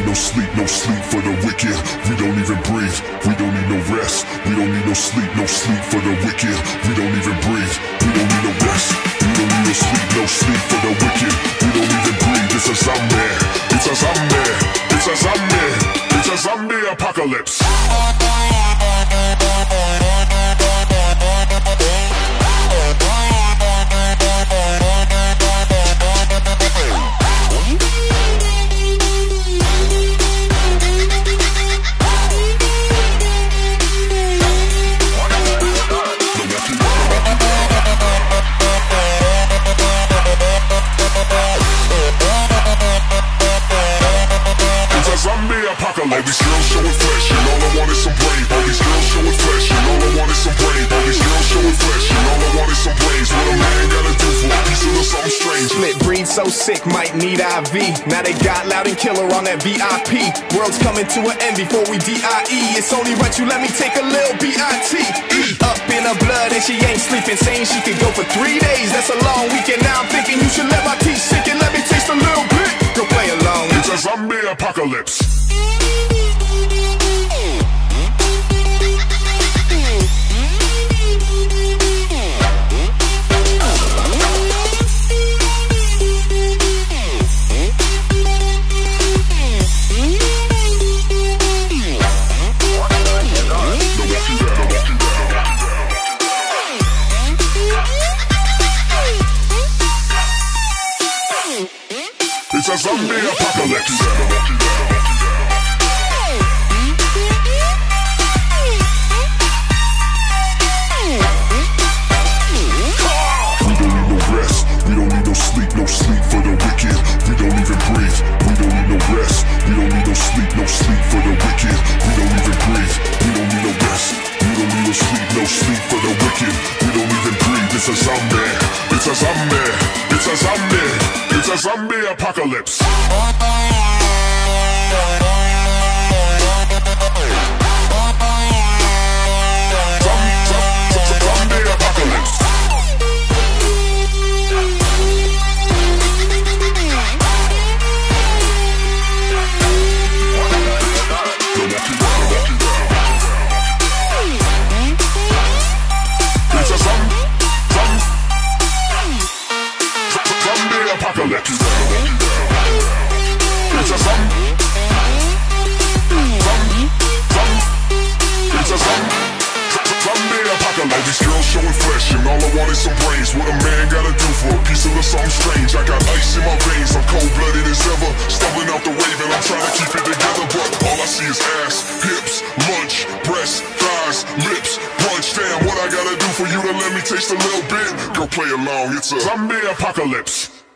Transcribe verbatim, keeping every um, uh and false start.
no sleep, no sleep for the wicked. We don't even breathe, we don't need no rest. We don't need no sleep, no sleep for the wicked. We don't even breathe, we don't need no rest. We don't need no sleep, no sleep for the wicked. We don't even breathe, it's a zombie, it's a zombie, it's a zombie, it's a zombie apocalypse. Zombie apocalypse. All these girls showing flesh, and all I want is some brains. All these girls showing flesh, and all I want is some brains. All these girls showing flesh, and all I want is some brains. What a man gotta do for a piece of the something strange. Split breed so sick, might need I V. Now they got Loud and Killer on that V I P. World's coming to an end before we D I E. It's only right you let me take a little B I T E. Up in her blood and she ain't sleeping, saying she could go for three days. That's a long weekend. Now I'm thinking you should let my teeth sink and let me taste a little bit. Go play along. It's a zombie apocalypse. It's a zombie apocalypse. We don't need no rest. We don't need no sleep, no sleep for the wicked. We don't even breathe. We don't need no rest. We don't need no sleep, no sleep for the wicked. We don't even breathe. We don't need no rest. We don't need no sleep, no sleep for the wicked. We don't even breathe. It's a zombie. It's a zombie. It's a zombie. It's a zombie apocalypse. Apocalypse. It's a zombie. It's a zombie. Zombie apocalypse. All these girls showing flesh, and all I want is some brains. What a man gotta do for a piece of the something strange. I got ice in my veins, I'm cold-blooded as ever. Stumbling out the wave, and I'm trying to keep it together, but all I see is ass, hips, lunch, breasts, thighs, lips, brunch. Damn, what I gotta do for you to let me taste a little bit? Go play along. It's a zombie apocalypse.